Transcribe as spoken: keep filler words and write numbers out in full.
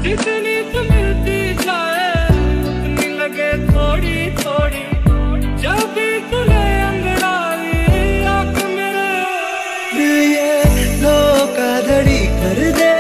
जितनी तो मिलती जाए उतनी लगे थोड़ी थोड़ी, जब भी तुझे अंगड़ाई आंख मेरे ये धोखा धड़ी कर दे